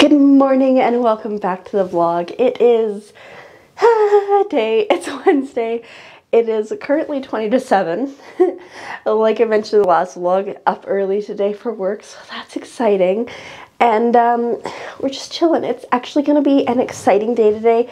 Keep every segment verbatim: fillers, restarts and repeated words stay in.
Good morning and welcome back to the vlog. It is a day, it's Wednesday. It is currently twenty to seven. Like I mentioned in the last vlog, up early today for work, so that's exciting. And um, we're just chilling. It's actually going to be an exciting day today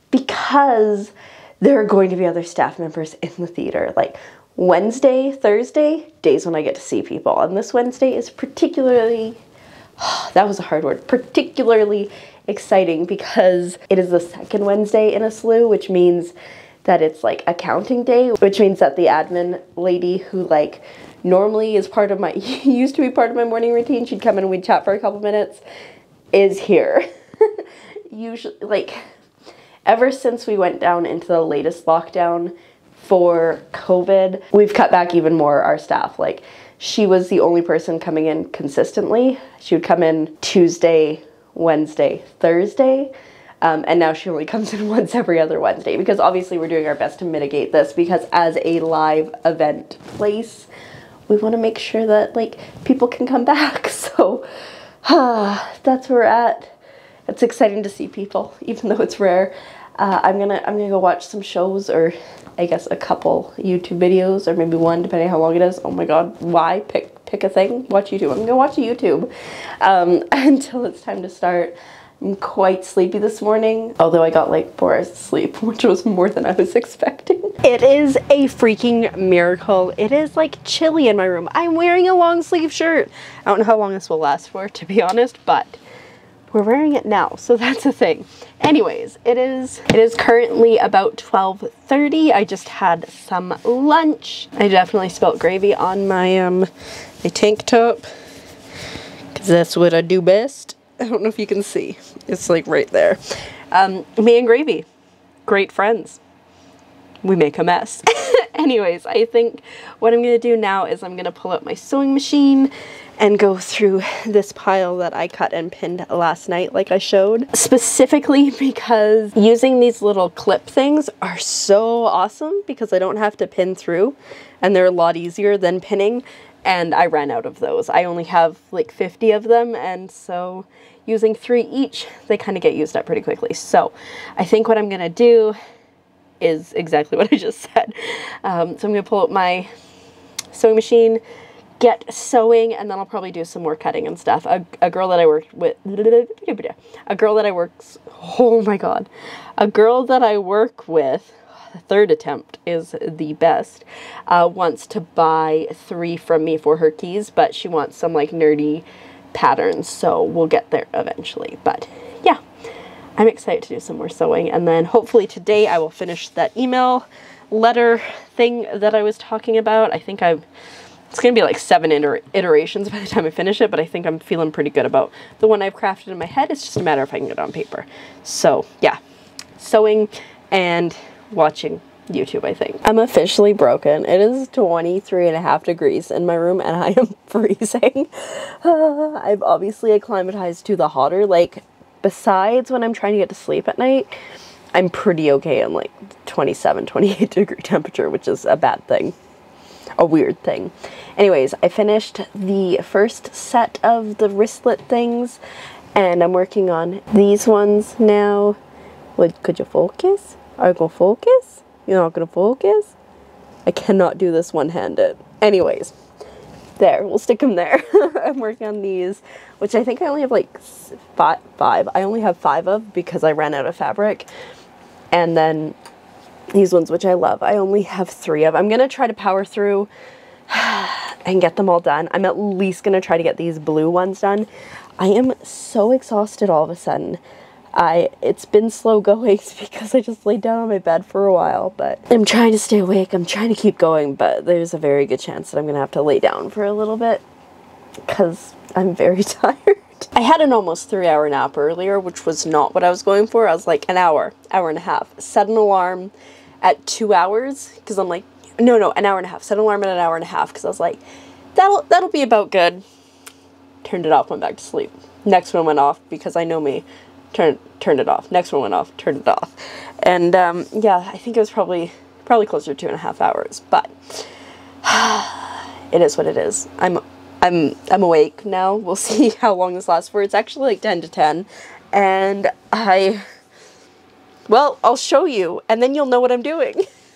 because there are going to be other staff members in the theater. Like Wednesday, Thursday, days when I get to see people. And this Wednesday is particularly... that was a hard word, particularly exciting because it is the second Wednesday in a slew, which means that it's like accounting day, which means that the admin lady who like normally is part of my, used to be part of my morning routine, she'd come in and we'd chat for a couple minutes, is here. Usually, like, ever since we went down into the latest lockdown for COVID, we've cut back even more our staff. Like, she was the only person coming in consistently. She would come in Tuesday, Wednesday, Thursday, um, and now she only comes in once every other Wednesday because obviously we're doing our best to mitigate this because as a live event place, we want to make sure that like people can come back. So uh, that's where we're at. It's exciting to see people, even though it's rare. Uh, I'm gonna I'm gonna go watch some shows, or I guess a couple YouTube videos, or maybe one, depending on how long it is. Oh my god, why pick pick a thing? Watch YouTube. I'm gonna watch YouTube um, until it's time to start. I'm quite sleepy this morning, although I got like four hours of sleep, which was more than I was expecting. It is a freaking miracle. It is like chilly in my room. I'm wearing a long sleeve shirt. I don't know how long this will last for, to be honest, but we're wearing it now, so that's a thing. Anyways, it is it is currently about twelve thirty. I just had some lunch. I definitely spilt gravy on my um my tank top because that's what I do best. I don't know if you can see. It's like right there. Um, me and Gravy, great friends. We make a mess. Anyways, I think what I'm gonna do now is I'm gonna pull out my sewing machine and go through this pile that I cut and pinned last night like I showed. Specifically because using these little clip things are so awesome because I don't have to pin through and they're a lot easier than pinning, and I ran out of those. I only have like fifty of them, and so using three each, they kind of get used up pretty quickly. So I think what I'm gonna do is exactly what I just said. Um, so I'm gonna pull out my sewing machine, get sewing, and then I'll probably do some more cutting and stuff. A, a girl that I worked with, a girl that I works, oh my god, a girl that I work with, the third attempt is the best, uh, wants to buy three from me for her keys, but she wants some like nerdy patterns, so we'll get there eventually. But yeah, I'm excited to do some more sewing, and then hopefully today I will finish that email letter thing that I was talking about. I think I've It's going to be like seven iter iterations by the time I finish it, but I think I'm feeling pretty good about the one I've crafted in my head. It's just a matter of if I can get it on paper. So yeah, sewing and watching YouTube, I think. I'm officially broken. It is twenty-three and a half degrees in my room and I am freezing. Uh, I've obviously acclimatized to the hotter, like besides when I'm trying to get to sleep at night, I'm pretty okay in like twenty-seven, twenty-eight degree temperature, which is a bad thing. A weird thing. Anyways, I finished the first set of the wristlet things and I'm working on these ones now. Like, could you focus? Are you gonna focus? You're not gonna focus? I cannot do this one-handed. Anyways, there, we'll stick them there. I'm working on these, which I think I only have like five, five. I only have five of because I ran out of fabric. And then these ones, which I love, I only have three of. I'm gonna try to power through and get them all done. I'm at least gonna try to get these blue ones done. I am so exhausted all of a sudden. I it's been slow going because I just laid down on my bed for a while, but I'm trying to stay awake. I'm trying to keep going, but there's a very good chance that I'm gonna have to lay down for a little bit because I'm very tired. I had an almost three hour nap earlier, which was not what I was going for. I was like an hour, hour and a half. Set an alarm at two hours because I'm like, no, no, an hour and a half. Set an alarm at an hour and a half because I was like, that'll that'll be about good. Turned it off, went back to sleep. Next one went off because I know me. Turned turned it off. Next one went off. Turned it off. And um, yeah, I think it was probably probably closer to two and a half hours. But it is what it is. I'm I'm I'm awake now. We'll see how long this lasts for. It's actually like ten to ten, and I, well, I'll show you, and then you'll know what I'm doing.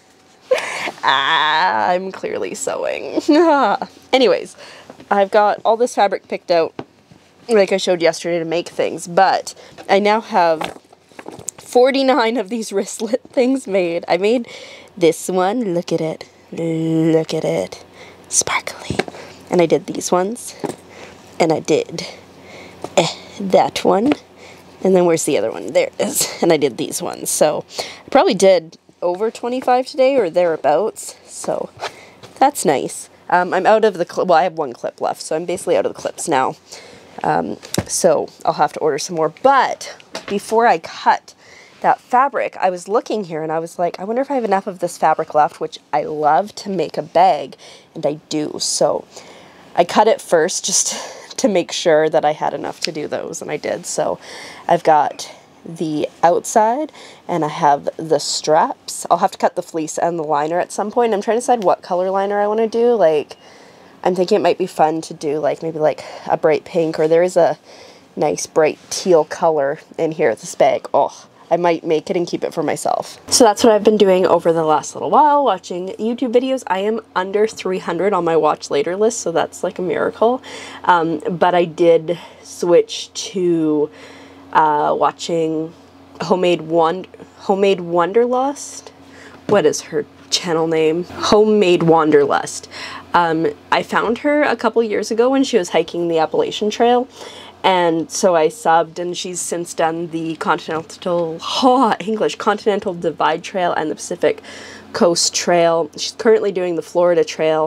ah, I'm clearly sewing. Anyways, I've got all this fabric picked out, like I showed yesterday, to make things, but I now have forty-nine of these wristlet things made. I made this one. Look at it. Look at it. Sparkly. And I did these ones, and I did eh, that one, and then where's the other one? There it is. And I did these ones. So I probably did over twenty-five today or thereabouts, so that's nice. Um, I'm out of the clip. Well, I have one clip left, so I'm basically out of the clips now. Um, so I'll have to order some more. But before I cut that fabric, I was looking here and I was like, I wonder if I have enough of this fabric left, which I love, to make a bag, and I do. So I cut it first just to make sure that I had enough to do those, and I did. So I've got the outside and I have the straps. I'll have to cut the fleece and the liner at some point. I'm trying to decide what color liner I want to do. Like, I'm thinking it might be fun to do like maybe like a bright pink, or there is a nice bright teal color in here at this bag. Oh, I might make it and keep it for myself. So that's what I've been doing over the last little while, watching YouTube videos. I am under three hundred on my watch later list, so that's like a miracle. Um, but I did switch to uh, watching Homemade Wond Homemade Wanderlust. What is her channel name? Homemade Wanderlust. Um, I found her a couple years ago when she was hiking the Appalachian Trail. And so I subbed, and she's since done the Continental, oh, English, Continental Divide Trail and the Pacific Coast Trail. She's currently doing the Florida Trail.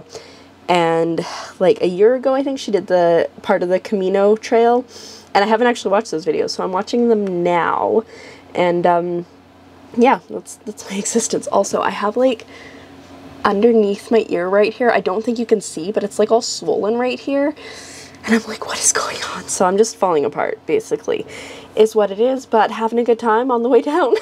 And like a year ago, I think she did the part of the Camino Trail. And I haven't actually watched those videos, so I'm watching them now. And um, yeah, that's, that's my existence. Also, I have like underneath my ear right here, I don't think you can see, but it's like all swollen right here. And I'm like, what is going on? So I'm just falling apart, basically, is what it is, but having a good time on the way down.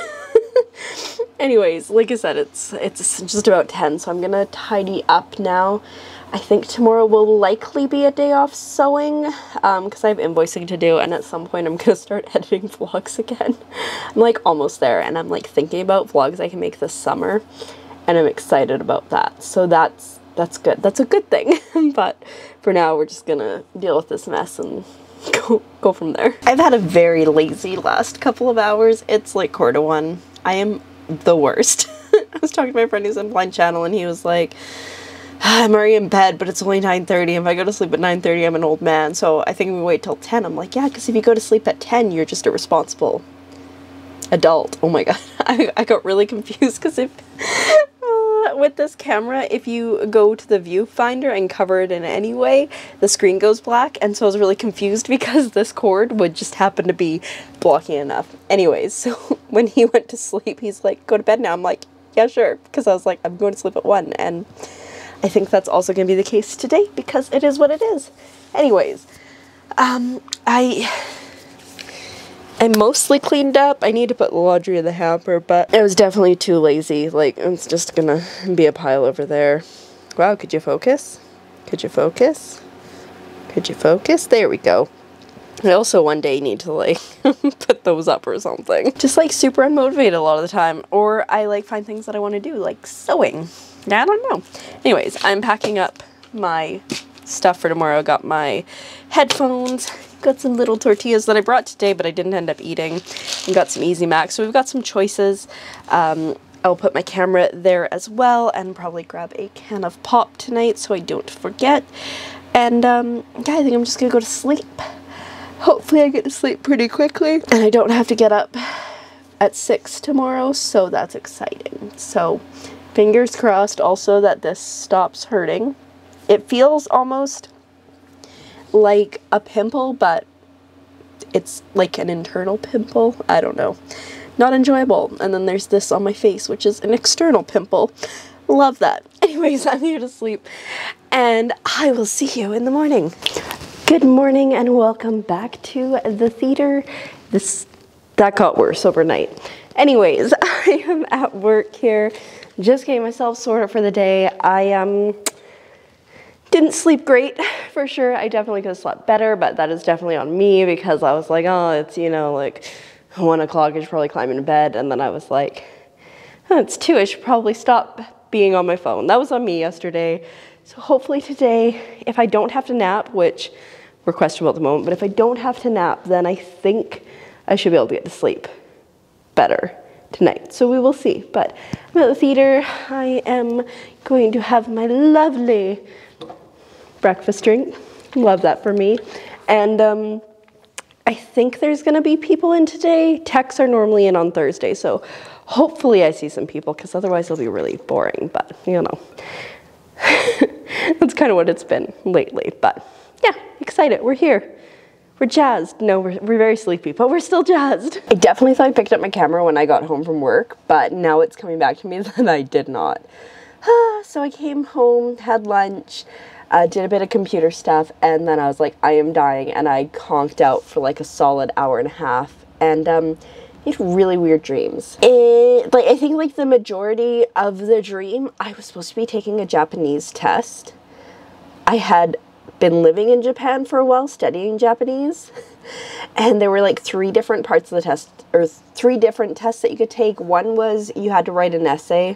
Anyways, like I said, it's it's just about ten, so I'm gonna tidy up now. I think tomorrow will likely be a day off sewing, um, because I have invoicing to do, and at some point I'm gonna start editing vlogs again. I'm like almost there, and I'm like thinking about vlogs I can make this summer, and I'm excited about that. So that's that's good. That's a good thing. But for now, we're just gonna deal with this mess and go, go from there. I've had a very lazy last couple of hours. It's like quarter to one. I am the worst. I was talking to my friend who's in Blind Channel, and he was like, I'm already in bed, but it's only nine thirty. If I go to sleep at nine thirty, I'm an old man. So I think we wait till ten. I'm like, yeah, because if you go to sleep at ten, you're just a responsible adult. Oh my god. I, I got really confused because if... with this camera, if you go to the viewfinder and cover it in any way, the screen goes black, and so I was really confused because this cord would just happen to be blocking enough. Anyways, so when he went to sleep, he's like, go to bed now. I'm like, yeah, sure, because I was like, I'm going to sleep at one, and I think that's also going to be the case today because it is what it is. Anyways, um, I... I'm mostly cleaned up. I need to put the laundry in the hamper, but I was definitely too lazy. Like, it's just gonna be a pile over there. Wow, could you focus? Could you focus? Could you focus? There we go. I also one day need to, like, put those up or something. Just, like, super unmotivated a lot of the time. Or I, like, find things that I want to do, like sewing. I don't know. Anyways, I'm packing up my stuff for tomorrow. Got my headphones. Got some little tortillas that I brought today, but I didn't end up eating, and got some Easy Macs. So we've got some choices. Um, I'll put my camera there as well, and probably grab a can of pop tonight so I don't forget. And um, yeah, I think I'm just gonna go to sleep. Hopefully I get to sleep pretty quickly, and I don't have to get up at six tomorrow, so that's exciting. So fingers crossed also that this stops hurting. It feels almost like a pimple, but it's like an internal pimple. I don't know. Not enjoyable. And then there's this on my face, which is an external pimple. Love that. Anyways, I'm here to sleep, and I will see you in the morning. Good morning and welcome back to the theater. This that got worse overnight. Anyways, I am at work here. Just getting myself sorted for the day. I um Didn't sleep great, for sure. I definitely could have slept better, but that is definitely on me because I was like, oh, it's, you know, like one o'clock, I should probably climb into bed. And then I was like, oh, it's two, I should probably stop being on my phone. That was on me yesterday. So hopefully today, if I don't have to nap, which we're questionable at the moment, but if I don't have to nap, then I think I should be able to get to sleep better tonight. So we will see. But I'm at the theater. I am going to have my lovely breakfast drink. Love that for me. And um, I think there's gonna be people in today. Techs are normally in on Thursday, so hopefully I see some people, because otherwise it'll be really boring, but you know. That's kind of what it's been lately, but yeah, excited, we're here. We're jazzed. No, we're, we're very sleepy, but we're still jazzed. I definitely thought I picked up my camera when I got home from work, but now it's coming back to me that I did not. So I came home, had lunch, Uh, did a bit of computer stuff, and then I was like, I am dying, and I conked out for like a solid hour and a half, and um, had really weird dreams. It, like, I think like the majority of the dream, I was supposed to be taking a Japanese test. I had been living in Japan for a while, studying Japanese, and there were like three different parts of the test, or three different tests that you could take. One was you had to write an essay,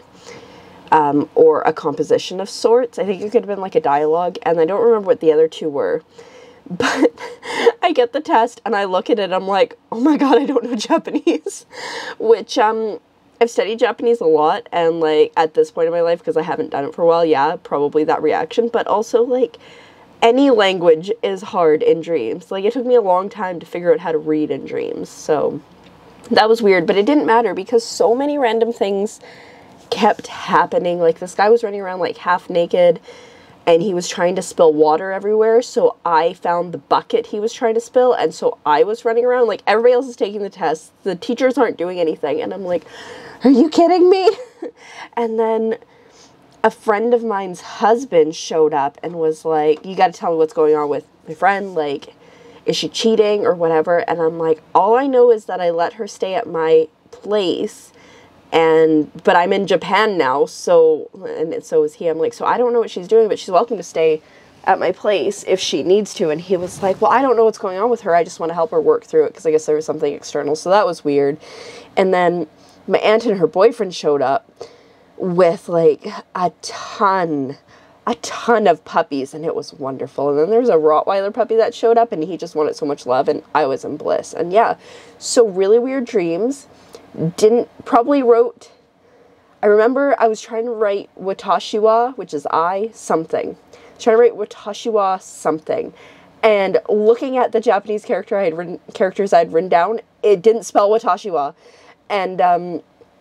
Um, or a composition of sorts. I think it could have been like a dialogue, and I don't remember what the other two were. But I get the test, and I look at it, I'm like, oh my god, I don't know Japanese. Which, um, I've studied Japanese a lot, and like, at this point in my life, because I haven't done it for a while, yeah, probably that reaction, but also, like, any language is hard in dreams. Like, it took me a long time to figure out how to read in dreams, so that was weird, but it didn't matter, because so many random things kept happening. Like, this guy was running around like half naked, and he was trying to spill water everywhere, so I found the bucket he was trying to spill, and so I was running around. Like, everybody else is taking the test, the teachers aren't doing anything, and I'm like, are you kidding me? And then a friend of mine's husband showed up and was like, you gotta tell me what's going on with my friend, like, is she cheating or whatever? And I'm like, all I know is that I let her stay at my place, and but I'm in Japan now, so, and so is he. I'm like, so I don't know what she's doing, but she's welcome to stay at my place if she needs to. And he was like, well, I don't know what's going on with her, I just want to help her work through it, because I guess there was something external. So that was weird. And then my aunt and her boyfriend showed up with like a ton a ton of puppies, and it was wonderful. And then there was a Rottweiler puppy that showed up, and he just wanted so much love, and I was in bliss. And yeah, so really weird dreams. Didn't, probably wrote, I remember I was trying to write watashiwa, which is I, something. I was trying to write watashiwa something. And looking at the Japanese character I had written, characters I had written down, it didn't spell watashiwa. And um,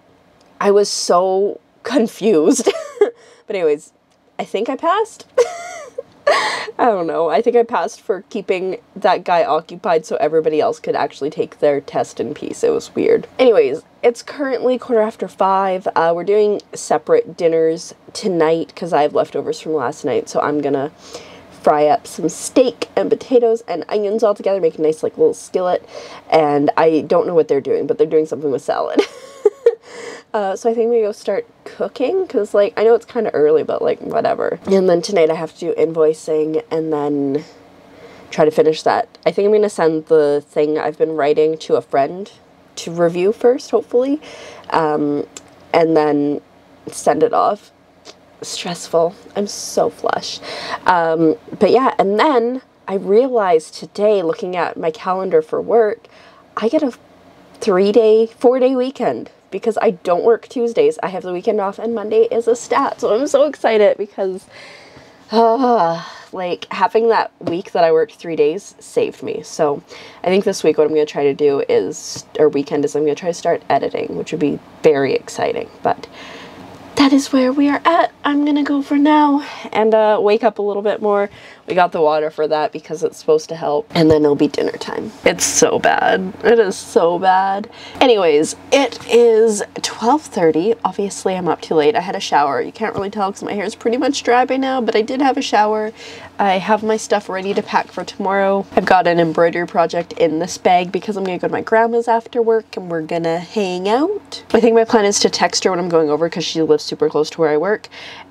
I was so confused. But anyways, I think I passed. I don't know. I think I passed for keeping that guy occupied so everybody else could actually take their test in peace. It was weird. Anyways, it's currently quarter after five. Uh, we're doing separate dinners tonight because I have leftovers from last night. So I'm gonna fry up some steak and potatoes and onions all together, make a nice like little skillet. And I don't know what they're doing, but they're doing something with salad. Uh, so I think we go start cooking, because, like, I know it's kind of early, but, like, whatever. And then tonight I have to do invoicing, and then try to finish that. I think I'm going to send the thing I've been writing to a friend to review first, hopefully, um, and then send it off. Stressful. I'm so flush. Um, but yeah, and then I realized today, looking at my calendar for work, I get a three-day, four-day weekend. Because I don't work Tuesdays. I have the weekend off, and Monday is a stat. So I'm so excited because, uh, like, having that week that I worked three days saved me. So I think this week what I'm going to try to do is, or weekend is I'm going to try to start editing, which would be very exciting. But that is where we are at. I'm going to go for now and uh, wake up a little bit more. We got the water for that because it's supposed to help. And then it'll be dinner time. It's so bad. It is so bad. Anyways, it is twelve thirty. Obviously, I'm up too late. I had a shower. You can't really tell because my hair is pretty much dry by now, but I did have a shower. I have my stuff ready to pack for tomorrow. I've got an embroidery project in this bag because I'm going to go to my grandma's after work and we're gonna hang out. I think my plan is to text her when I'm going over because she lives super close to where I work,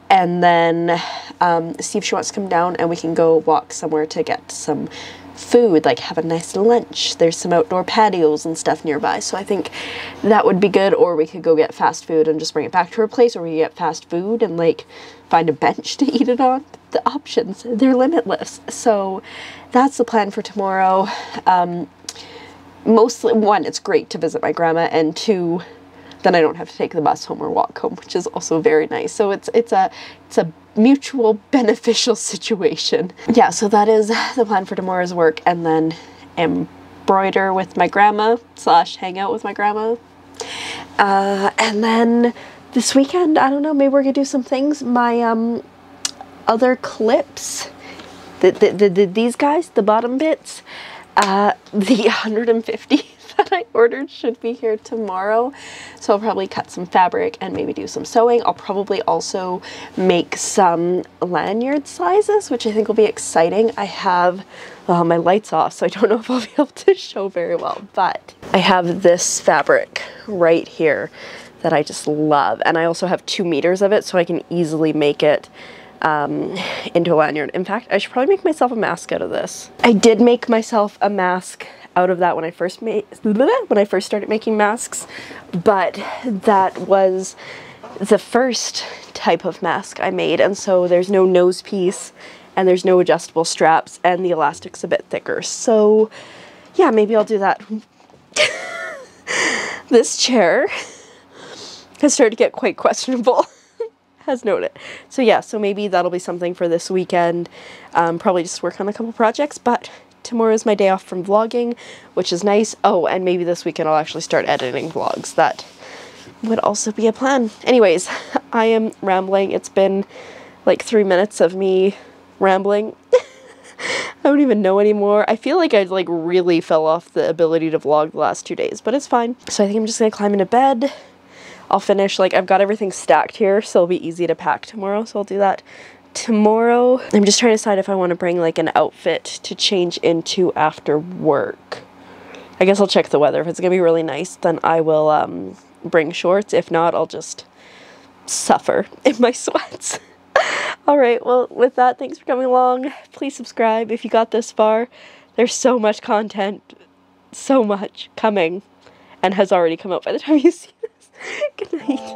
and then um, see if she wants to come down and we can go walk somewhere to get some food, like have a nice lunch. There's some outdoor patios and stuff nearby, so I think that would be good. Or we could go get fast food and just bring it back to her place, or we get fast food and like find a bench to eat it on. The options, they're limitless. So that's the plan for tomorrow. Um, mostly, one, it's great to visit my grandma, and two, then I don't have to take the bus home or walk home, which is also very nice. So it's it's a it's a mutual beneficial situation. Yeah, so that is the plan for tomorrow's work, and then embroider with my grandma slash hang out with my grandma. Uh, and then this weekend, I don't know, maybe we're gonna do some things. My um other clips, the, the, the, the these guys, the bottom bits, uh, the one hundred fifty that I ordered should be here tomorrow. So I'll probably cut some fabric and maybe do some sewing. I'll probably also make some lanyard sizes, which I think will be exciting. I have uh, my lights off, so I don't know if I'll be able to show very well, but I have this fabric right here that I just love. And I also have two meters of it, so I can easily make it um, into a lanyard. In fact, I should probably make myself a mask out of this. I did make myself a mask out of that when I first made when I first started making masks, but that was the first type of mask I made, and so there's no nose piece and there's no adjustable straps and the elastic's a bit thicker. So yeah, maybe I'll do that. This chair has started to get quite questionable, as noted. So yeah, so maybe that'll be something for this weekend. Um, probably just work on a couple projects, but tomorrow is my day off from vlogging, which is nice. Oh, and maybe this weekend I'll actually start editing vlogs. That would also be a plan. Anyways, I am rambling. It's been like three minutes of me rambling. I don't even know anymore. I feel like I like really fell off the ability to vlog the last two days, but it's fine. So I think I'm just gonna climb into bed. I'll finish, like I've got everything stacked here, so it'll be easy to pack tomorrow, so I'll do that tomorrow. I'm just trying to decide if I want to bring like an outfit to change into after work. I guess I'll check the weather. If it's gonna be really nice, then I will um, bring shorts. If not, I'll just suffer in my sweats. Alright, well with that, thanks for coming along. Please subscribe if you got this far. There's so much content, so much coming, and has already come out by the time you see this. Good night.